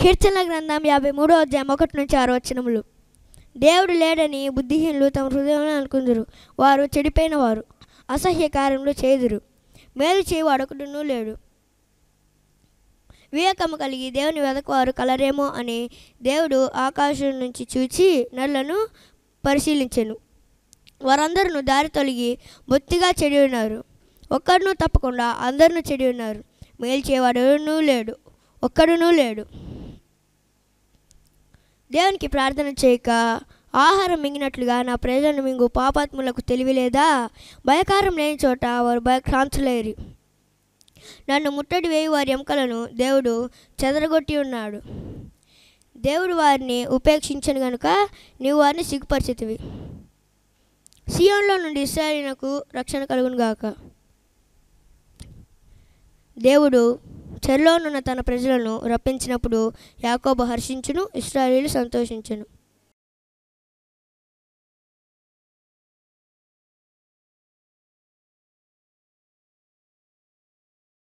కీర్తనల గ్రంథం 53వ అధ్యాయం 1-6 వచనములు. దేవుడు లేడని బుద్ధిహీనులు తమ హృదయంలో అనుకుందురు. వారు చెడిపోయిన వారు, అసహ్య కార్యములు చేయుదురు. మేలు చేయవాడొకడునూ లేడు. వివేకము కలిగి దేవుని వెదకువారు కలరేమో అని దేవుడు ఆకాశం నుంచి చూచి నరులను పరిశీలించెను. వారందరూ దారి తొలగి బొత్తిగా చెడి ఉన్నారు. ఒక్కడునూ తప్పకుండా అందరూ చెడి ఉన్నారు. మేలు చేయవాడునూ లేడు, ఒక్కడునూ లేడు. దేవునికి ప్రార్థన చేయక ఆహారం మింగినట్లుగా నా ప్రజలను మింగు పాపాత్ములకు తెలివి లేదా? భయకారం లేని చోట వారు భయక్రాంతులైరి. నన్ను ముట్టడి వేయి వారి ఎముకలను దేవుడు చెదరగొట్టి ఉన్నాడు. దేవుడు వారిని ఉపేక్షించను గనుక నీవు వారిని సిగ్గుపరిచితివి. సియోనులో నుండి ఇశ్రాయేలునకు రక్షణ కలుగును గాక. దేవుడు చెరలోనున్న తన ప్రజలను రప్పించినప్పుడు యాకోబు హర్షించును, ఇశ్రాయేలు సంతోషించును.